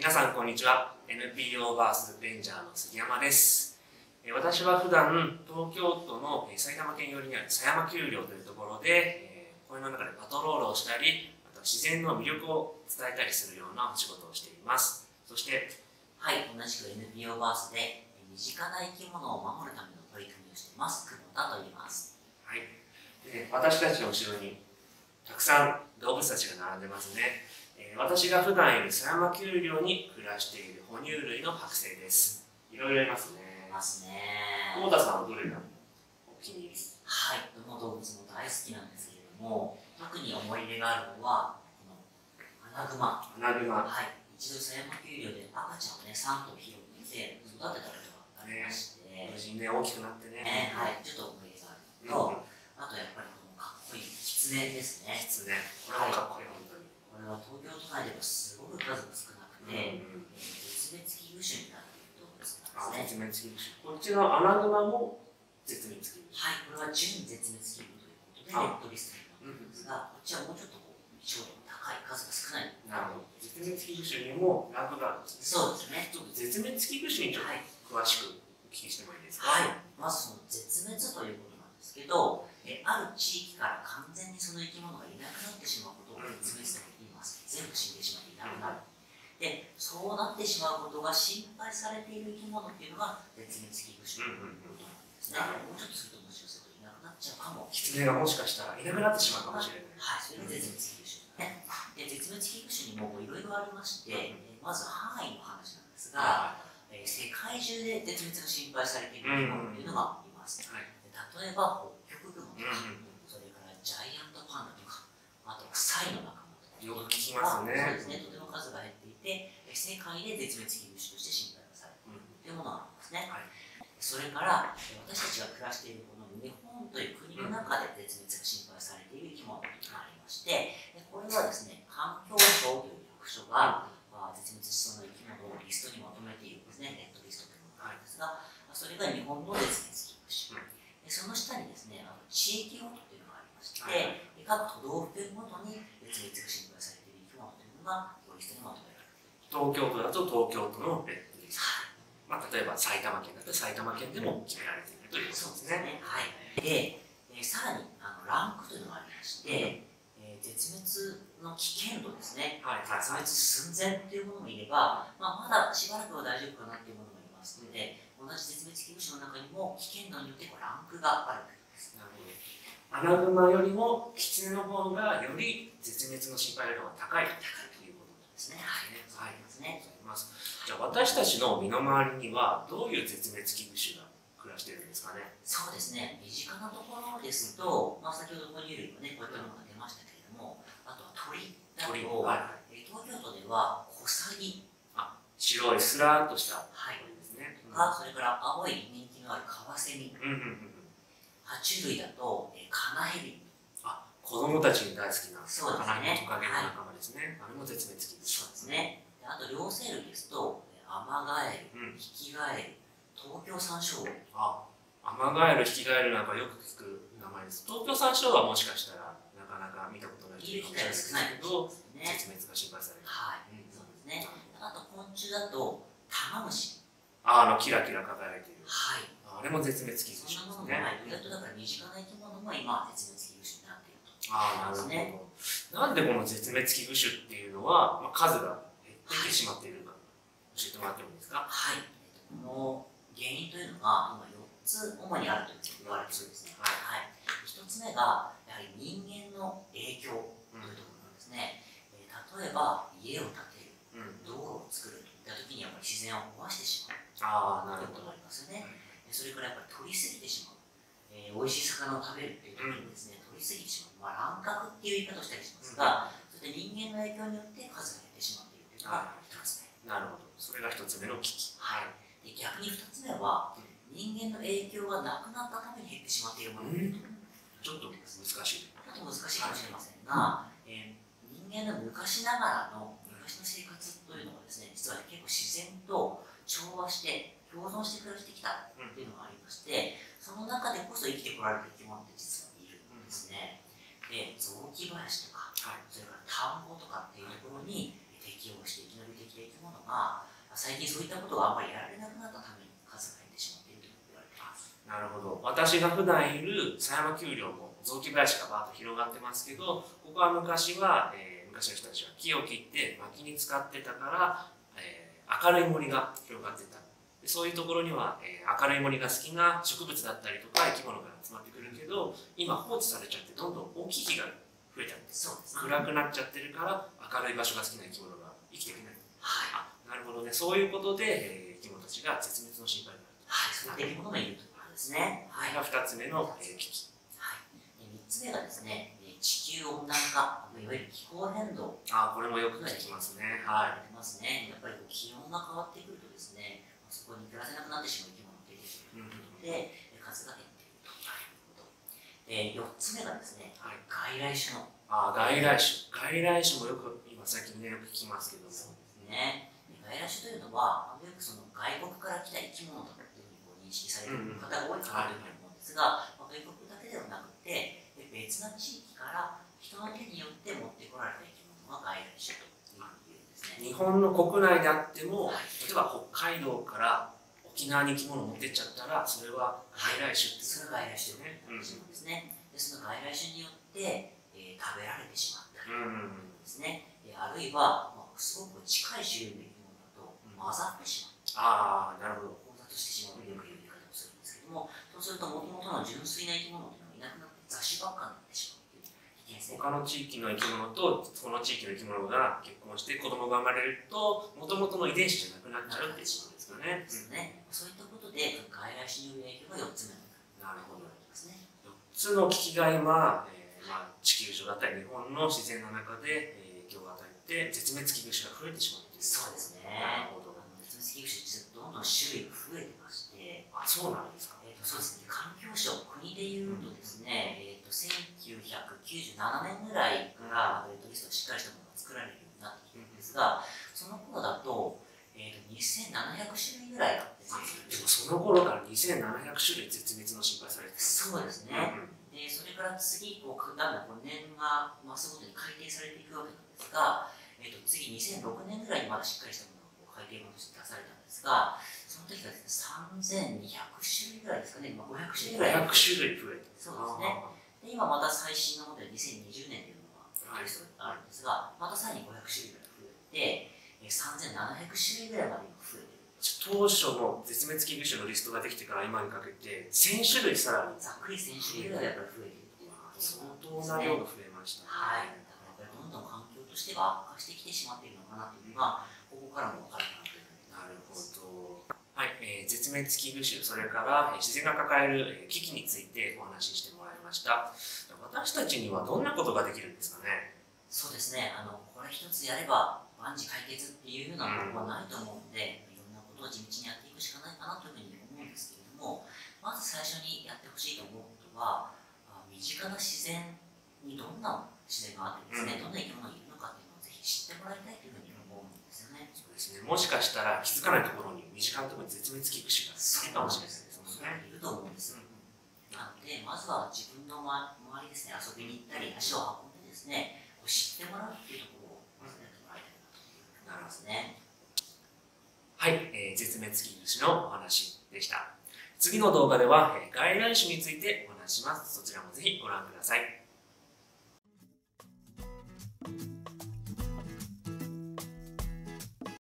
皆さんこんにちは。 NPO バースレンジャーの杉山です。私は普段東京都の埼玉県寄りにある狭山丘陵というところで公園の中でパトロールをしたり、また自然の魅力を伝えたりするようなお仕事をしています。そしてはい、同じく NPO バースで身近な生き物を守るための取り組みをしています久保田と言います。 はい、私たちの後ろにたくさん動物たちが並んでますね。私が普段いる狭山丘陵に暮らしている哺乳類の剥製です。いろいろいますね。 いますね。 久保田さんはどれがお気に入り？ はい、どの動物も大好きなんですけれども、特に思い入れがあるのはこのアナグマ。 アナグマ。 はい、一度狭山丘陵で赤ちゃんをね3頭拾って育てたことがありまして、 無事にね大きくなってね。 はい、ちょっと思い入れがあるのと、あとやっぱりこのかっこいいキツネですね。 キツネ、これもかっこいい。本当にこれは東京都内ではすごく数が少なくて、絶滅危惧種になっている動物なんですね。 絶滅危惧種。こっちのアナグマも絶滅危惧種。 はい、これは準絶滅危惧ということでレッドリストになっているんですが、こっちはもうちょっと希少度の高い、数が少ない。 なるほど。絶滅危惧種にもランクがあるんですね。 そうですね。 ちょっと絶滅危惧種にちょっと詳しくお聞きしてもいいですか？ はい、まずその絶滅ということなんですけど、ある地域から完全にその生き物がいなくなってしまうことを絶滅と言います。全部死んでしまっていなくなる。で、そうなってしまうことが心配されている生き物っていうのが絶滅危惧種ということなんですね。もうちょっとするともしかするといなくなっちゃうかも。 キツネがもしかしたらいなくなってしまうかもしれない。 はい、それが絶滅危惧種ね。で、絶滅危惧種にもいろいろありまして、まず範囲の話なんですが、世界中で絶滅が心配されている生き物っていうのがいます。例えば北極熊とか、それからジャイアントパンダとか、あとはサイの仲間とか。 よく聞きますね。 そうですね、とても数が減っていて、世界で絶滅危惧種として心配されているというものがありますね。それから私たちが暮らしているこの日本という国の中で絶滅が心配されている生き物がありまして、これはですね、環境省という役所が絶滅しそうな生き物をリストにまとめているんですね。レッドリストというものがあるんですが、それが日本の絶滅危惧種。その下にですね、地域ごとというのがありまして、各都道府県ごとに絶滅が心配されている生き物というのがリストにまとめられている。 東京都だと東京都のレッドリスト。例えば埼玉県だと埼玉県でも決められているということですね。 はい。で、さらにランクというのがありまして、絶滅の危険度ですね。絶滅寸前というものもいれば、まだしばらくは大丈夫かなというものもいますので、同じ絶滅危惧種の中にも危険度によってランクがあるわけです。 なるほど。アナグマよりもキツネの方がより絶滅の心配度が高いということですね。 はい。 じゃあ私たちの身の回りにはどういう絶滅危惧種が暮らしているんですかね？ そうですね。身近なところですと、先ほど哺乳類はね、こういったものが出ましたけれども、あとは鳥だと、東京都ではコサギ。 白いスラーっとした鳥ですね。 それから青い人気のあるカワセミ。爬虫類だとカナヘビ。 子供たちに大好きなカナヘビ、トカゲの仲間ですね。あれも絶滅危惧種。 そうですね。あと両生類ですとアマガエル、ヒキガエル、東京サンショウウオ。 アマガエル、ヒキガエルなんかよく聞く名前です。東京サンショウウオはもしかしたらなかなか見たことない機会が少ないけど、絶滅が心配される。 そうですね。あと昆虫だとタマムシ。 キラキラ輝いている。あれも絶滅危惧種ですね。 意外とだから身近な生き物も今絶滅危惧種になっていると。 なるほど。なんでこの絶滅危惧種っていうのは数が減ってきてしまっているか教えてもらってもいいですか？ はい。この原因というのが今4つ主にあると言われているんですね。1つ目がやはり人間の影響というところなんですね。例えば家を建てる、道路を作るといった時にやっぱり自然を壊してしまうということがありますよね。それからやっぱり取りすぎてしまう。美味しい魚を食べるという時にですね、取りすぎてしまう。乱獲っていう言い方をしたりしますが、それで人間の影響によって数が減ってしまっているというのが1つ目。 なるほど。それが1つ目の危機。 で逆に2つ目は、人間の影響がなくなったために減ってしまっているもの。 ちょっと難しい。 ちょっと難しいかもしれませんが、人間の昔ながらの昔の生活というのはですね、実は結構自然と調和して共存して暮らしてきたというのがありまして、その中でこそ生きてこられる生き物って実はいるんですね。で、雑木林とか、それから田んぼとかっていうところに適応して生き延びてきた生き物が最近そういったことがあんまりやられなくなったために数が減ってしまっていると言われています。 なるほど。私が普段いる狭山丘陵も雑木林がバーッと広がってますけど、ここは昔は、昔の人たちは木を切って薪に使ってたから、明るい森が広がってた。でそういうところには、明るい森が好きな植物だったりとか生き物が集まってくるけど、今放置されちゃってどんどん大きい木が増えちゃって、 そうですね、 暗くなっちゃってるから明るい場所が好きな生き物が生きていけない。 はい、 なるほどね。そういうことで、生き物たちが絶滅の心配がある。 はい、そういった生き物もいるということですね。 これが2つ目の危機。 はい、3つ目がですね、地球温暖化、いわゆる気候変動。 これもよく聞きますね。 はい。ますね。やっぱり気温が変わってくるとですね、そこに暮らせなくなってしまう生き物が出てくるということで、数が減っているということ。4つ目がですね、外来種の。 外来種。外来種もよく、今最近ね、よく聞きますけども。 そうですね。外来種というのは、よくその外国から来た生き物というふうに認識されている方が多いかなというふうに思うんですが、外国だけではなくて、別な地域から人の手によって持ってこられた生き物が外来種というですね。 日本の国内であっても、例えば北海道から沖縄に生き物を持ってっちゃったら、それは外来種って。 それが外来種ということになってしまうんですね。でその外来種によって、食べられてしまったりですね。あるいは、すごく近い種類の生き物だと混ざってしまう。 なるほど。 混雑してしまうとよく言う言い方をするんですけども、そうするともともとの純粋な生き物というのがいなくなって雑種ばっかになってしまうという危険性。 他の地域の生き物とこの地域の生き物が結婚して子供が生まれると、もともとの遺伝子じゃなくなっちゃうっていうことですよね。 ですね。そういったことで外来種による影響が4つ目なるほど。 ですね。 4つの危機が今、地球上だったり日本の自然の中で影響を与えて絶滅危惧種が増えてしまうという。 そうですね。 なるほど。 絶滅危惧種どんどん種類が増えてまして、 そうなんですか。 そうですね。環境省、国でいうとですね、1997年ぐらいからレッドリストがしっかりしたものが作られるようになってきてるんですが、その頃だと、2700種類ぐらいが絶滅する。 でもその頃から2700種類絶滅の心配されてた。 そうですね。でそれから次、だんだん年が増すごとに改定されていくわけなんですが、次2006年ぐらいにまだしっかりしたものが改定版として出されたんですが、その時はですね、3200種類ぐらいですかね、今500種類ぐらい。 500種類増えて。 そうですね。で今また最新のもので2020年というのがあるんですが、またさらに500種類ぐらい増えて、3700種類ぐらいまで今増えている。 当初の絶滅危惧種のリストができてから今にかけて1000種類さらにざっくり1000種類ぐらいやっぱり増えているということですね。 相当な量が増えました。 はい。だからやっぱりどんどん環境としては悪化してきてしまっているのかなというのが、ここからも分かるかなというふうに。 なるほど。はい、絶滅危惧種、それから自然が抱える危機についてお話ししてもらいました。私たちにはどんなことができるんですかね。 そうですね。これ一つやれば万事解決っていうようなことはないと思うので、いろんなことを地道にやっていくしかないかなというふうに思うんですけれども、まず最初にやってほしいと思うことは、身近な自然にどんな自然があってですね、どんな生き物がいるのかっていうのをぜひ知ってもらいたいというふうに思うんですよね。 そうですね。もしかしたら気づかないところに身近なところに絶滅危惧種がいるかもしれないですもんね。 いると思うんですよ。なので、まずは自分の周りですね、遊びに行ったり、足を運んでですね、知ってもらうっていうところをまずやってもらいたいなと思いますね。 はい、絶滅危惧種のお話でした。次の動画では、外来種についてお話します。そちらもぜひご覧ください。